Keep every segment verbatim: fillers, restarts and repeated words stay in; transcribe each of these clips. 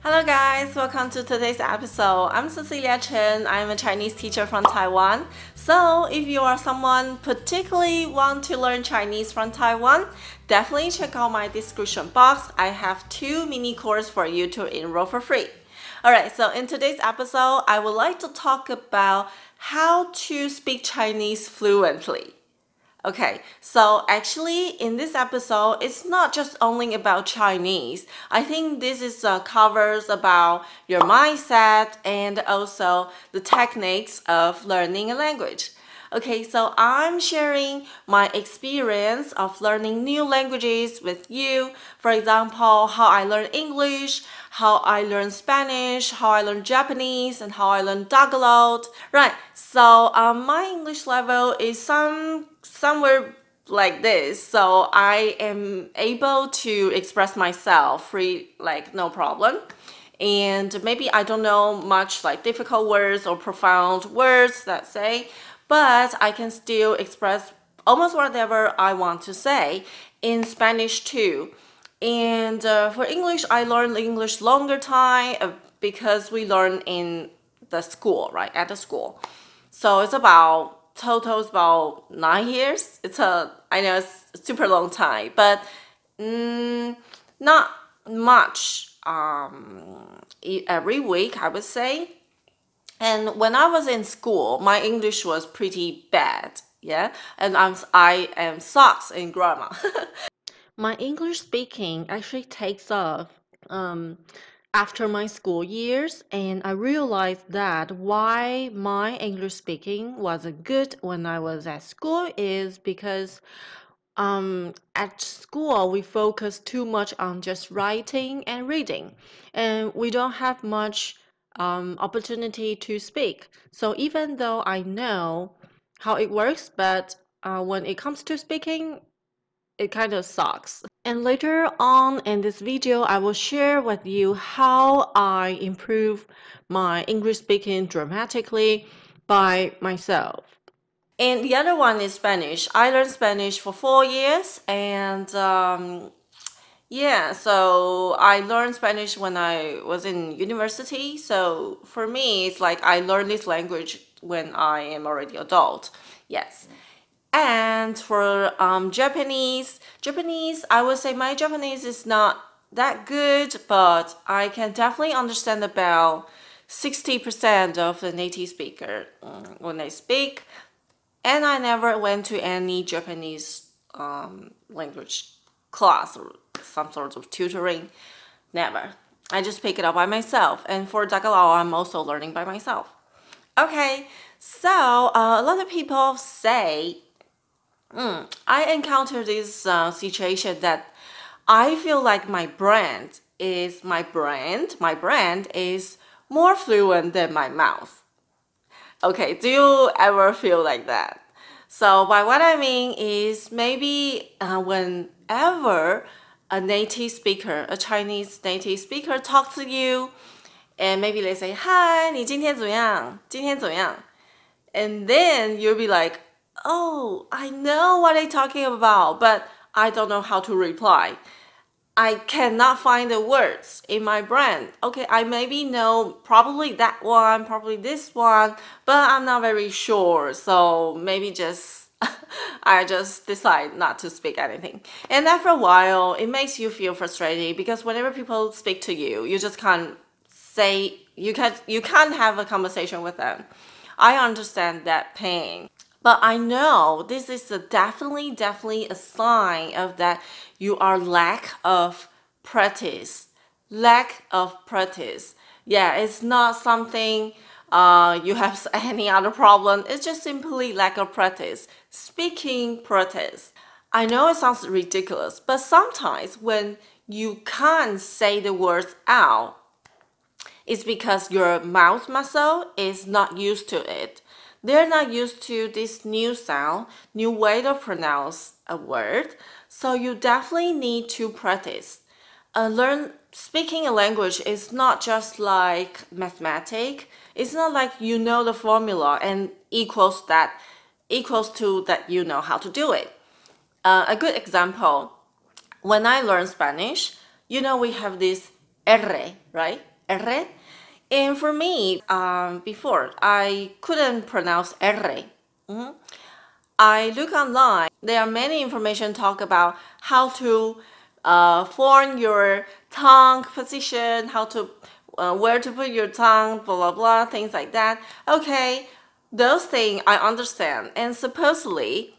Hello guys, welcome to today's episode. I'm Cecilia Chen. I'm a Chinese teacher from Taiwan. So if you are someone particularly want to learn Chinese from Taiwan, definitely check out my description box. I have two mini courses for you to enroll for free. Alright, so in today's episode, I would like to talk about how to speak Chinese fluently. Okay, so actually in this episode, it's not just only about Chinese. I think this is uh, covers about your mindset and also the techniques of learning a language. Okay, so I'm sharing my experience of learning new languages with you. For example, how I learned English, how I learned Spanish, how I learned Japanese, and how I learned Tagalog. Right, so um, my English level is some somewhere like this, so I am able to express myself free, like no problem. And maybe I don't know much like difficult words or profound words that say, but I can still express almost whatever I want to say in Spanish too. And uh, for English, I learned English longer time uh, because we learn in the school, right, at the school. So it's about, total is about nine years. It's a, I know it's a super long time, but mm, not much um, every week, I would say. And when I was in school, my English was pretty bad, yeah, and I'm I am sucks in grammar. My English speaking actually takes off um, after my school years, and I realized that why my English speaking wasn't good when I was at school is because um, at school we focus too much on just writing and reading, and we don't have much um, opportunity to speak. So even though I know how it works, but uh, when it comes to speaking, it kind of sucks. And later on in this video, I will share with you how I improve my English speaking dramatically by myself. And the other one is Spanish. I learned Spanish for four years, and um, yeah, so I learned Spanish when I was in university. So for me, it's like I learned this language when I am already adult. Yes. And for um, Japanese, Japanese, I would say my Japanese is not that good, but I can definitely understand about sixty percent of the native speaker um, when they speak. And I never went to any Japanese um, language class or some sort of tutoring. Never. I just pick it up by myself. And for Tagalog, I'm also learning by myself. Okay, so uh, a lot of people say, mm, I encounter this uh, situation that I feel like my brand is my brand. My brand is more fluent than my mouth. Okay, do you ever feel like that? So by what I mean is maybe uh, whenever a native speaker, a Chinese native speaker talks to you, and maybe they say, "Hi, 你今天怎么样？今天怎么样？" And then you'll be like, "Oh, I know what they're talking about, but I don't know how to reply. I cannot find the words in my brain. Okay, I maybe know probably that one, probably this one, but I'm not very sure. So maybe just I just decide not to speak anything." And after a while, it makes you feel frustrated because whenever people speak to you, you just can't say you can't you can't have a conversation with them. I understand that pain. But I know this is a definitely, definitely a sign of that you are lack of practice. Lack of practice. Yeah, it's not something uh, you have any other problem. It's just simply lack of practice. Speaking practice. I know it sounds ridiculous, but sometimes when you can't say the words out, it's because your mouth muscle is not used to it. They're not used to this new sound, new way to pronounce a word. So you definitely need to practice. Uh, learn speaking a language is not just like mathematics. It's not like you know the formula and equals that equals to that you know how to do it. Uh, a good example, when I learned Spanish, you know we have this R, right? R. And for me, um, before, I couldn't pronounce R. Mm-hmm. I look online. There are many information talk about how to uh, form your tongue position, how to uh, where to put your tongue, blah blah blah, things like that. Okay, those things I understand, and supposedly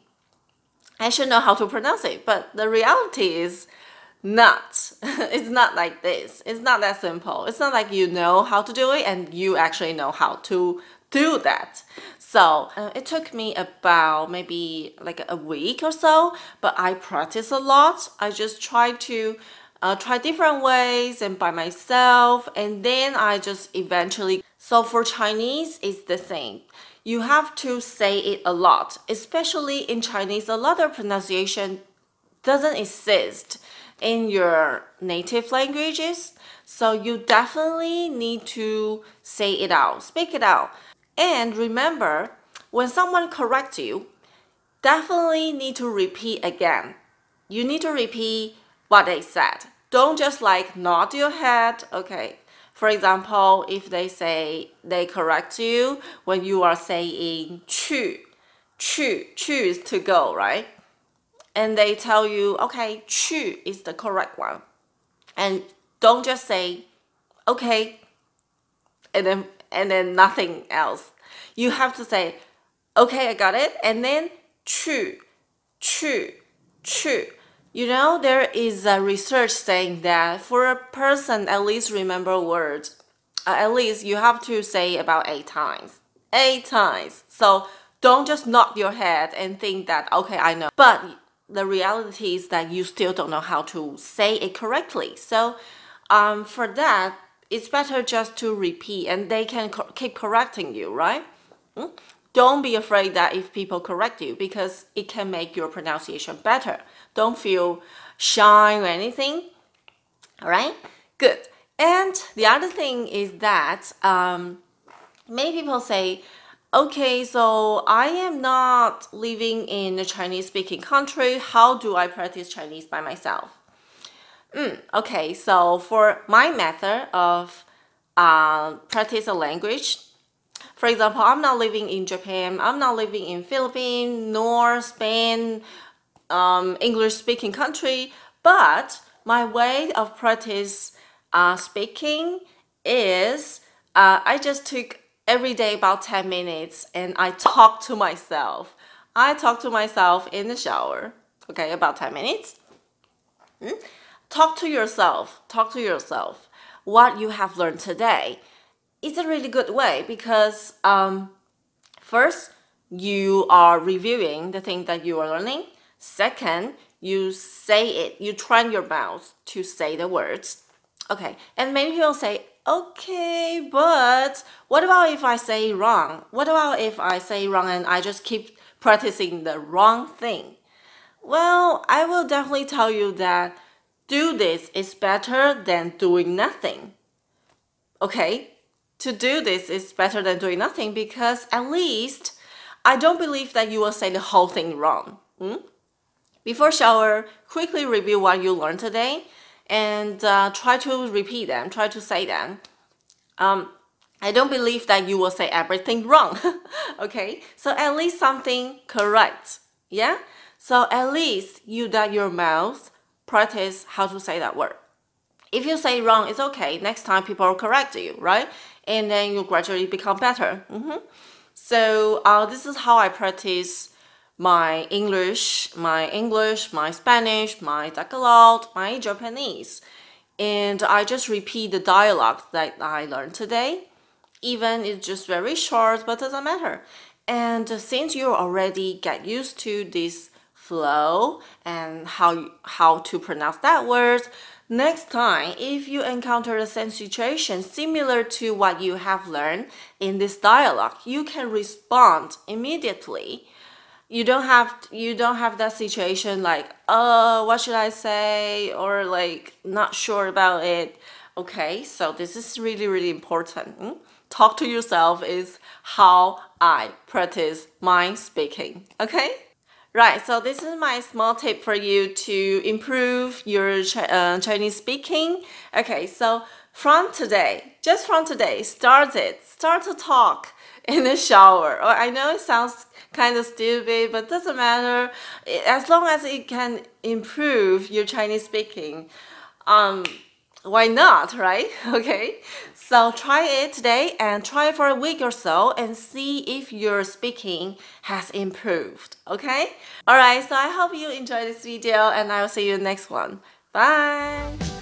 I should know how to pronounce it. But the reality is not. It's not like this. It's not that simple. It's not like you know how to do it and you actually know how to do that. So uh, it took me about maybe like a week or so, but I practice a lot. I just try to uh, try different ways and by myself, and then I just eventually. So for Chinese, it's the same. You have to say it a lot, especially in Chinese. A lot of pronunciation doesn't exist in your native languages, so you definitely need to say it out, speak it out. And remember, when someone corrects you, definitely need to repeat again. You need to repeat what they said. Don't just like nod your head. Okay, for example, if they say they correct you when you are saying 去, 去, 去 is to go, right? And they tell you, okay, 去 is the correct one. And don't just say, okay, and then and then nothing else. You have to say, okay, I got it, and then 去, 去, 去. You know, there is a research saying that for a person at least remember words, uh, at least you have to say about eight times. Eight times. So don't just nod your head and think that, okay, I know. But the reality is that you still don't know how to say it correctly. So um, for that, it's better just to repeat and they can co keep correcting you, right? Mm? Don't be afraid that if people correct you because it can make your pronunciation better. Don't feel shy or anything, all right? Good. And the other thing is that um, many people say, okay, so I am not living in a Chinese-speaking country. How do I practice Chinese by myself? Mm, okay, so for my method of uh, practice a language, for example, I'm not living in Japan, I'm not living in Philippines, nor Spain, um, English-speaking country, but my way of practice uh, speaking is uh, I just took every day about ten minutes and I talk to myself. I talk to myself in the shower, okay, about ten minutes. Hmm? Talk to yourself, talk to yourself what you have learned today. It's a really good way because um, first, you are reviewing the thing that you are learning. Second, you say it, you train your mouth to say the words. Okay, and many people say, okay, but what about if I say wrong? What about if I say wrong and I just keep practicing the wrong thing? Well, I will definitely tell you that do this is better than doing nothing. Okay, to do this is better than doing nothing because at least I don't believe that you will say the whole thing wrong. Hmm? Before shower, quickly review what you learned today and uh, try to repeat them, try to say them. Um, I don't believe that you will say everything wrong. Okay, so at least something correct. Yeah, so at least you that your mouth practice how to say that word. If you say wrong, it's okay. Next time people will correct you, right? And then you gradually become better. Mm-hmm. So uh, this is how I practice my English, my English, my Spanish, my Tagalog, my Japanese. And I just repeat the dialogue that I learned today. Even it's just very short, but doesn't matter. And since you already get used to this flow and how, how to pronounce that word, next time, if you encounter the same situation similar to what you have learned in this dialogue, you can respond immediately. You don't have you don't have that situation like, oh, what should I say, or like not sure about it. Okay, so this is really really important. Hmm? Talk to yourself is how I practice my speaking. Okay. Right, so this is my small tip for you to improve your uh, Chinese speaking. Okay, so from today, just from today, start it. Start to talk in the shower. Oh, I know it sounds kind of stupid, but doesn't matter. As long as it can improve your Chinese speaking, um, why not, right? Okay, so try it today and try it for a week or so and see if your speaking has improved, okay? Alright, so I hope you enjoyed this video and I will see you in the next one. Bye!